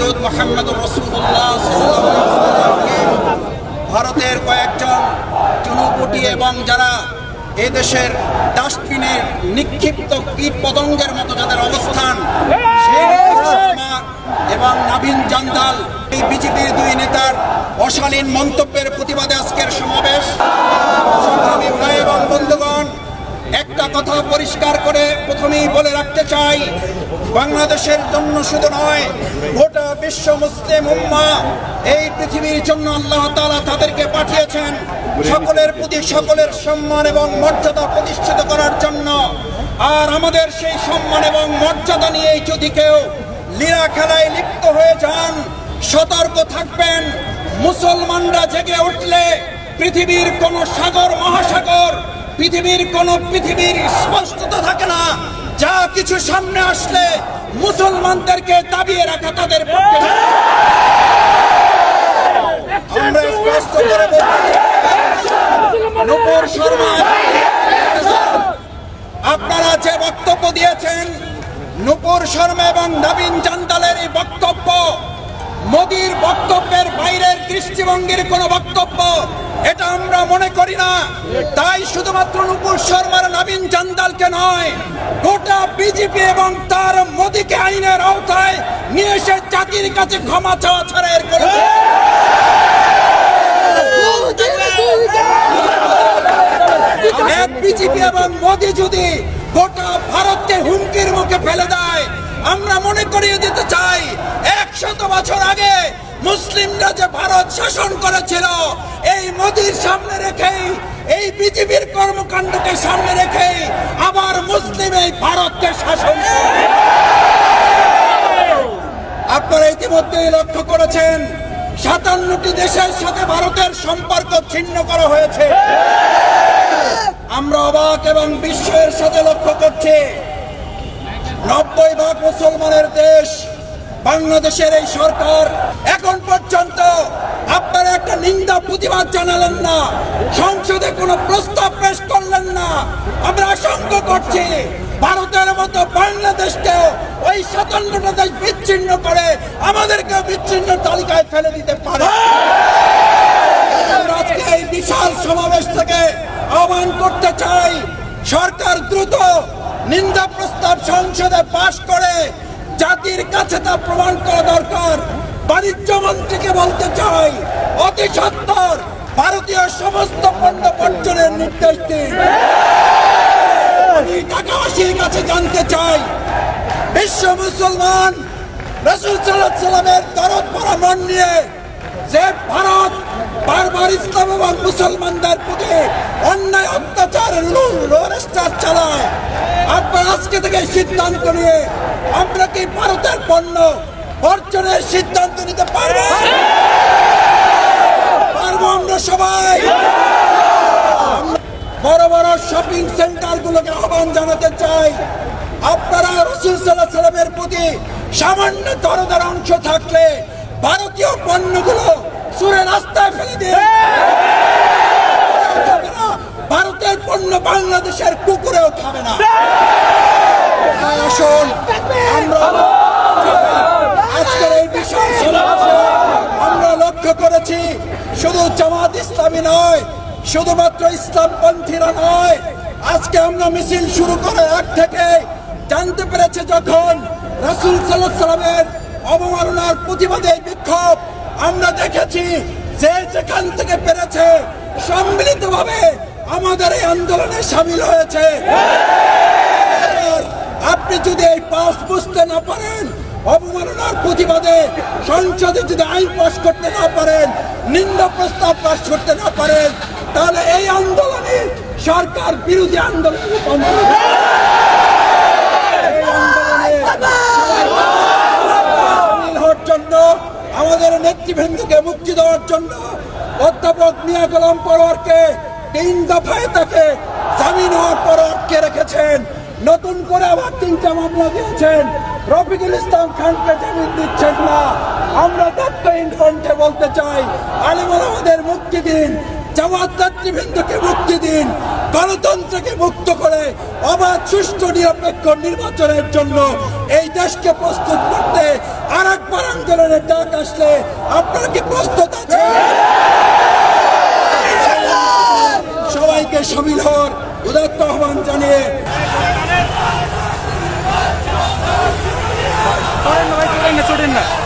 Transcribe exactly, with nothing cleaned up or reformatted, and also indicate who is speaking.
Speaker 1: মাবুদ মুহাম্মদুর রাসূলুল্লাহ ভারতের কয়েকজন চুনুপুটি এবং যারা এই দেশের ডাস্টবিনে নিক্ষিপ্ত কীট পতঙ্গের মতো যাদের অবস্থান, এবং নাভিন জান্দাল এই বিজেপির দুই নেতার অশালীন মন্তব্যের প্রতিবাদে আজকের সমাবেশ। সংগ্রামী ভাই এবং বন্ধুগণ, একটা কথা পরিষ্কার করে প্রথমেই বলে রাখতে চাই, বাংলাদেশের জন্য শুধু নয়, গোটা বিশ্ব মুসলিম উম্মাহ এই পৃথিবীর জন্য আল্লাহ তাআলা তাদেরকে পাঠিয়েছেন সকলের প্রতি সকলের সম্মান এবং মর্যাদা প্রতিষ্ঠিত করার জন্য। আর আমাদের সেই সম্মান এবং মর্যাদা নিয়ে যদি কেউ লীলা খেলায় লিপ্ত হয়ে যান, সতর্ক থাকবেন। মুসলমানরা জেগে উঠলে পৃথিবীর কোন সাগর মহাসাগর, পৃথিবীর কোন পৃথিবীর স্পষ্টতা থাকে না। যা কিছু সামনে আসলে মুসলমানদেরকে দাবিয়ে রাখা তাদের পক্ষে। আমরা স্পষ্ট করে বলছি, নূপুর শর্মা আপনারা যে বক্তব্য দিয়েছেন, নূপুর শর্মা এবং নাভিন জান্দালের এই বক্তব্য মোদির বক্তব্যের বাইরের দৃষ্টিভঙ্গির কোন বক্তব্য এটা আমরা মনে করি না। তাই শুধুমাত্র নূপুর শর্মার নাভিন জান্দালকে নয়, গোটা বিজেপি এবং তার মোদিকে আইনের আওতায় নিয়ে এসে জাতির কাছে ক্ষমা চাওয়া ছাড়া এর কোনো বিজেপি এবং মোদি যদি গোটা ভারতকে হুমকির মুখে ফেলে দেয়, আমরা মনে করিয়ে দিতে চাই একশত বছর আগে মুসলিমরা যে ভারত শাসন করেছিল, এই মোদির সামনে রেখেই, এই বিজেপির কর্মকাণ্ডকে সামনে রেখেই আবার মুসলিম এই ভারতকে শাসন করে। আপনারা ইতিমধ্যেই লক্ষ্য করেছেন, সাতান্নটি দেশের সাথে ভারতের সম্পর্ক ছিন্ন করা হয়েছে। আমরা অবাক এবং বিশ্বের সাথে লক্ষ্য করছি, নব্বই ভাগ মুসলমানের দেশ বাংলাদেশের এই সরকার এখন পর্যন্ত আপনারা একটা নিন্দা প্রতিবাদ জানালেন না, সংসদে কোনো প্রস্তাব পেশ করলেন না। আমরা আশঙ্কা করছি ভারতের মতো বাংলাদেশকে ওই সাতান্নটা দেশ বিচ্ছিন্ন করে আমাদেরকে বিচ্ছিন্ন তালিকায় ফেলে দিতে পারে। আজকে এই বিশাল সমাবেশ থেকে আহ্বান করতে চাই, সরকার দ্রুত নিন্দা প্রস্তাব সংসদে পাশ করে জাতির কাছে তা প্রমাণ করা দরকার। বাণিজ্য মন্ত্রীকে বলতে চাই, অতি সত্বর ভারতীয় সমস্ত পণ্য বর্জনের নির্দেশ দিন। আমি ঢাকাবাসীর কাছে জানতে চাই, বিশ্ব মুসলমান রাসূল সাল্লাল্লাহু আলাইহি ওয়াসাল্লামের দরদ ভরা মন নিয়ে যে ভারত বারবার ইসলাম এবং মুসলমানদের প্রতি অন্যায় অত্যাচার চালায়, আপনার আজকে থেকে সিদ্ধান্ত নিয়ে আমরা কি ভারতের পণ্য বর্জনের সিদ্ধান্ত নিতে পারবো? পারবো আমরা সবাই। বড় বড় শপিং সেন্টার গুলোকে আহ্বান জানাতে চাই, আপনারা রাসূল সাল্লাল্লাহু আলাইহি ওয়াসাল্লামের প্রতি সামান্য দরদের অংশ থাকলে ভারতীয় পণ্যগুলো সুরে রাস্তায় ফেলে দিন। ভারতের পণ্য বাংলাদেশের কুকুরেও খাবে না। আসুন, আমরা আজকের এই বিশাল সমাবেশে আমরা লক্ষ্য করেছি, শুধু জামাত ইসলামী নয়, শুধুমাত্র ইসলামপন্থীরা নয়, আজকে আমরা মিছিল শুরু করে এক থেকে জানতে পেরেছে যখন রাসূল সাল্লাল্লাহু আলাইহি ওয়াসাল্লামের অবমাননার প্রতিবাদে বিক্ষোভ, আমরা দেখেছি যে যেখান থেকে পেরেছে সম্মিলিতভাবে আমাদের এই আন্দোলনে সামিল হয়েছে। আপনি যদি এই পাস বুঝতে না পারেন, অবমাননার প্রতিবাদে সংসদে যদি আইন পাস করতে না পারেন, নিন্দা প্রস্তাব পাস করতে না পারেন, তাহলে এই আন্দোলনে সরকার বিরোধী আন্দোলন হওয়ার জন্য, আমাদের নেতৃবৃন্দকে মুক্তি দেওয়ার জন্য অধ্যাপক মিয়া গোলাম পরোয়ারকে তিন দফায় তাকে জামিন হওয়ার পর আটকে রেখেছেন। নতুন করে আবার তিনটা মামলা দিয়েছেন, রফিকুল ইসলাম খানকে জামিন দিচ্ছেন না। আমরা দায়িত্বহীন কণ্ঠে বলতে চাই, আলেম ওলামাদের মুক্তি দিন, জামাত নেতৃবৃন্দকে মুক্তি দিন, গণতন্ত্রকে মুক্ত করে অবাধ সুষ্ঠু নিরপেক্ষ নির্বাচনের জন্য এই দেশকে প্রস্তুত করতে আর একবার আন্দোলনের ডাক আসলে আপনারা কি প্রস্তুত আছেন? সবাইকে শামিল হওয়ার উদাত্ত আহ্বান জানিয়ে
Speaker 2: छोड़ें ना